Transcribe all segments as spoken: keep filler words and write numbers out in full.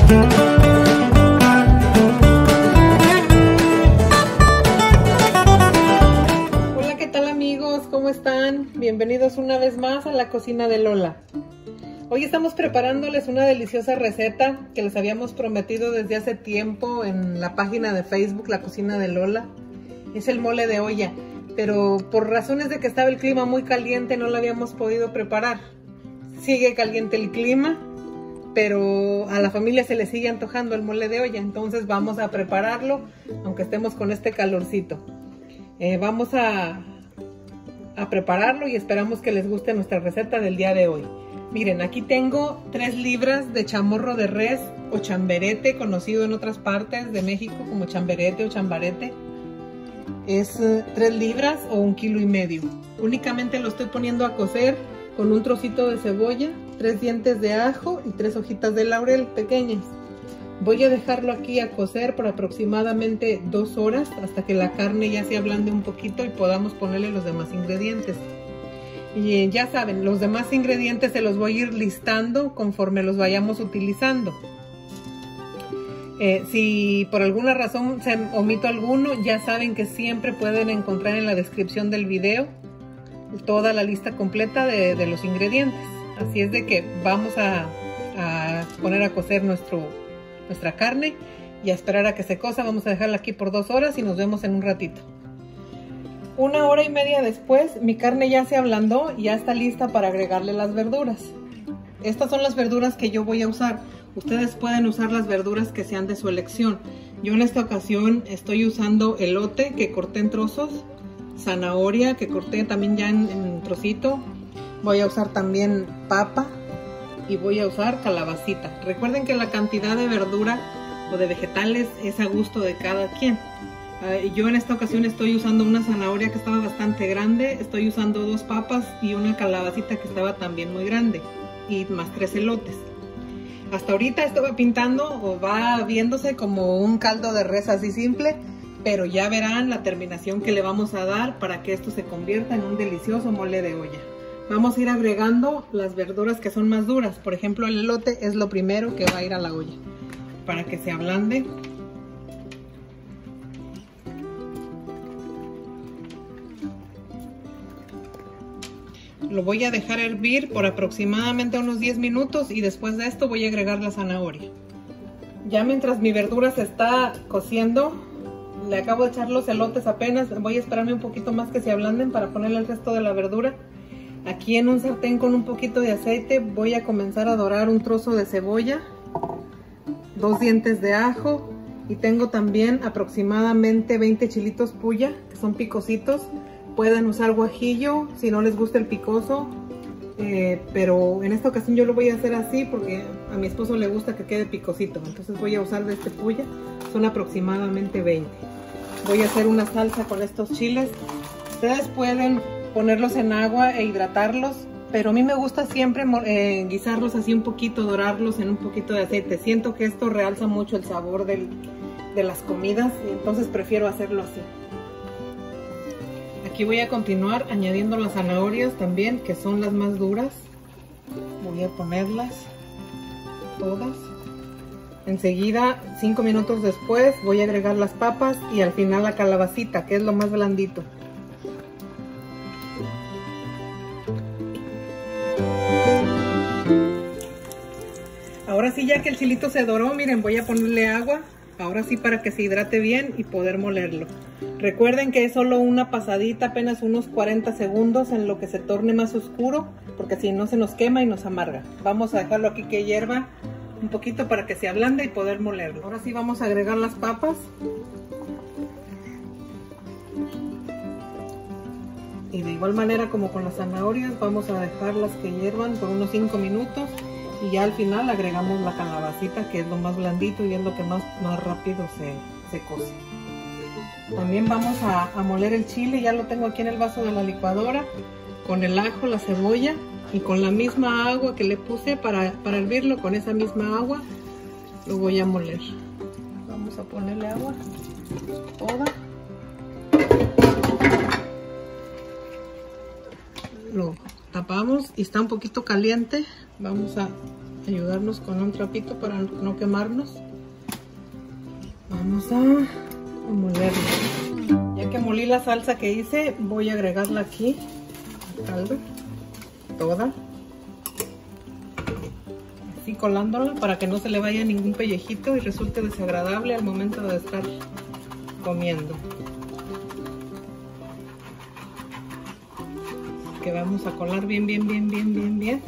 Hola, ¿qué tal amigos? ¿Cómo están? Bienvenidos una vez más a la cocina de Lola. Hoy estamos preparándoles una deliciosa receta que les habíamos prometido desde hace tiempo en la página de Facebook, La Cocina de Lola. Es el mole de olla, pero por razones de que estaba el clima muy caliente no lo habíamos podido preparar. Sigue caliente el clima, pero a la familia se le sigue antojando el mole de olla, entonces vamos a prepararlo aunque estemos con este calorcito. Eh, vamos a, a prepararlo y esperamos que les guste nuestra receta del día de hoy. Miren, aquí tengo tres libras de chamorro de res o chamberete, conocido en otras partes de México como chamberete o chambarete. Es uh, tres libras o un kilo y medio. Únicamente lo estoy poniendo a cocer con un trocito de cebolla, tres dientes de ajo y tres hojitas de laurel pequeñas. Voy a dejarlo aquí a cocer por aproximadamente dos horas hasta que la carne ya se ablande un poquito y podamos ponerle los demás ingredientes. Y ya saben, los demás ingredientes se los voy a ir listando conforme los vayamos utilizando. Eh, si por alguna razón se omito alguno, ya saben que siempre pueden encontrar en la descripción del video toda la lista completa de, de los ingredientes. Así es de que vamos a, a poner a cocer nuestro, nuestra carne y a esperar a que se cosa. Vamos a dejarla aquí por dos horas y nos vemos en un ratito. Una hora y media después, mi carne ya se ablandó y ya está lista para agregarle las verduras. Estas son las verduras que yo voy a usar. Ustedes pueden usar las verduras que sean de su elección. Yo en esta ocasión estoy usando elote que corté en trozos, zanahoria que corté también ya en, en trocito. Voy a usar también papa y voy a usar calabacita. Recuerden que la cantidad de verdura o de vegetales es a gusto de cada quien. Uh, yo en esta ocasión estoy usando una zanahoria que estaba bastante grande, estoy usando dos papas y una calabacita que estaba también muy grande y más tres elotes. Hasta ahorita esto va pintando o va viéndose como un caldo de res así simple, pero ya verán la terminación que le vamos a dar para que esto se convierta en un delicioso mole de olla. Vamos a ir agregando las verduras que son más duras. Por ejemplo, el elote es lo primero que va a ir a la olla para que se ablande. Lo voy a dejar hervir por aproximadamente unos diez minutos y después de esto voy a agregar la zanahoria. Ya mientras mi verdura se está cociendo, le acabo de echar los elotes apenas. Voy a esperarme un poquito más que se ablanden para ponerle el resto de la verdura. Aquí en un sartén con un poquito de aceite voy a comenzar a dorar un trozo de cebolla, dos dientes de ajo y tengo también aproximadamente veinte chilitos puya, que son picositos. Pueden usar guajillo si no les gusta el picoso, eh, pero en esta ocasión yo lo voy a hacer así porque a mi esposo le gusta que quede picosito. Entonces voy a usar de este puya, son aproximadamente veinte. Voy a hacer una salsa con estos chiles. Ustedes pueden ponerlos en agua e hidratarlos, pero a mí me gusta siempre eh, guisarlos así un poquito, dorarlos en un poquito de aceite. Siento que esto realza mucho el sabor del, de las comidas, y entonces prefiero hacerlo así. Aquí voy a continuar añadiendo las zanahorias también, que son las más duras. Voy a ponerlas todas. Enseguida, cinco minutos después, voy a agregar las papas y al final la calabacita, que es lo más blandito. Ahora sí, ya que el chilito se doró, miren, voy a ponerle agua. Ahora sí, para que se hidrate bien y poder molerlo. Recuerden que es solo una pasadita, apenas unos cuarenta segundos en lo que se torne más oscuro, porque si no se nos quema y nos amarga. Vamos a dejarlo aquí que hierva un poquito para que se ablande y poder molerlo. Ahora sí vamos a agregar las papas. Y de igual manera como con las zanahorias, vamos a dejarlas que hiervan por unos cinco minutos. Y ya al final agregamos la calabacita, que es lo más blandito y es lo que más, más rápido se, se cose. También vamos a, a moler el chile, ya lo tengo aquí en el vaso de la licuadora, con el ajo, la cebolla y con la misma agua que le puse para, para hervirlo, con esa misma agua lo voy a moler. Vamos a ponerle agua toda. Lo tapamos y está un poquito caliente. Vamos a ayudarnos con un trapito para no quemarnos. Vamos a molerlo. Ya que molí la salsa que hice, voy a agregarla aquí al caldo, toda, así colándola para que no se le vaya ningún pellejito y resulte desagradable al momento de estar comiendo. Que vamos a colar bien, bien, bien, bien, bien, bien.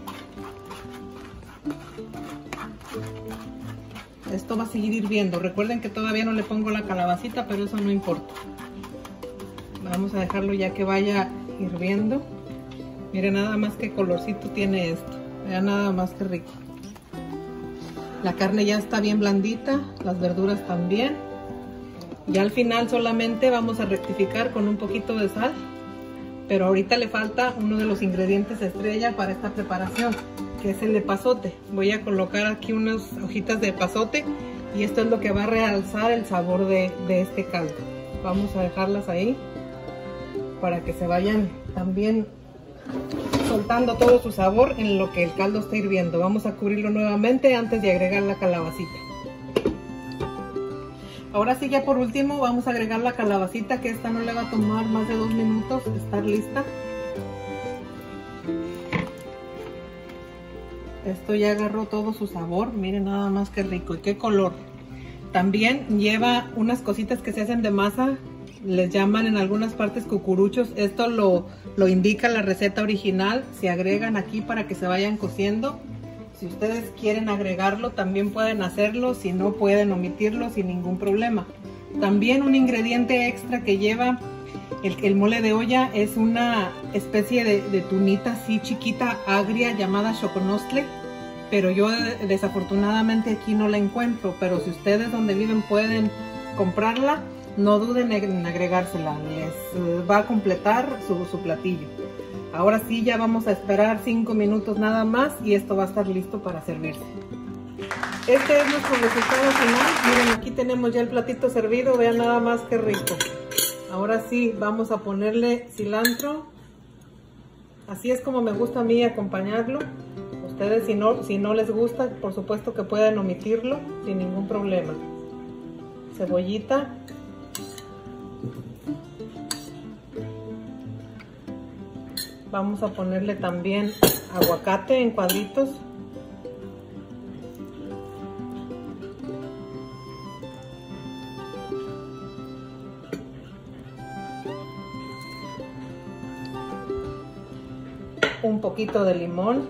Esto va a seguir hirviendo. Recuerden que todavía no le pongo la calabacita, pero eso no importa. Vamos a dejarlo ya que vaya hirviendo. Miren nada más qué colorcito tiene esto. Vean nada más que rico. La carne ya está bien blandita, las verduras también. Ya al final solamente vamos a rectificar con un poquito de sal. Pero ahorita le falta uno de los ingredientes estrella para esta preparación, que es el epazote. Voy a colocar aquí unas hojitas de epazote y esto es lo que va a realzar el sabor de, de este caldo. Vamos a dejarlas ahí para que se vayan también soltando todo su sabor en lo que el caldo está hirviendo. Vamos a cubrirlo nuevamente antes de agregar la calabacita. Ahora sí, ya por último vamos a agregar la calabacita, que esta no le va a tomar más de dos minutos estar lista. Esto ya agarró todo su sabor, miren nada más que rico y qué color. También lleva unas cositas que se hacen de masa, les llaman en algunas partes cucuruchos. Esto lo, lo indica la receta original, se agregan aquí para que se vayan cociendo. Si ustedes quieren agregarlo también pueden hacerlo, si no pueden omitirlo sin ningún problema. También un ingrediente extra que lleva el, el mole de olla es una especie de, de tunita así chiquita, agria, llamada choconostle. Pero yo desafortunadamente aquí no la encuentro, pero si ustedes donde viven pueden comprarla, no duden en agregársela, les va a completar su, su platillo. Ahora sí, ya vamos a esperar cinco minutos nada más y esto va a estar listo para servirse. Este es nuestro resultado final. Miren, aquí tenemos ya el platito servido, vean nada más que rico. Ahora sí, vamos a ponerle cilantro. Así es como me gusta a mí acompañarlo. Ustedes si no, si no les gusta, por supuesto que pueden omitirlo sin ningún problema. Cebollita. Vamos a ponerle también aguacate en cuadritos. Un poquito de limón.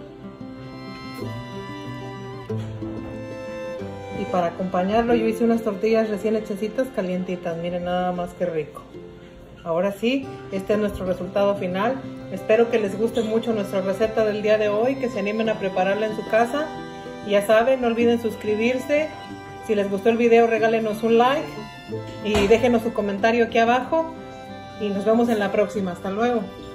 Y para acompañarlo yo hice unas tortillas recién hechecitas calientitas. Miren nada más que rico. Ahora sí, este es nuestro resultado final. Espero que les guste mucho nuestra receta del día de hoy, que se animen a prepararla en su casa. Y ya saben, no olviden suscribirse. Si les gustó el video, regálenos un like y déjenos su comentario aquí abajo. Y nos vemos en la próxima. Hasta luego.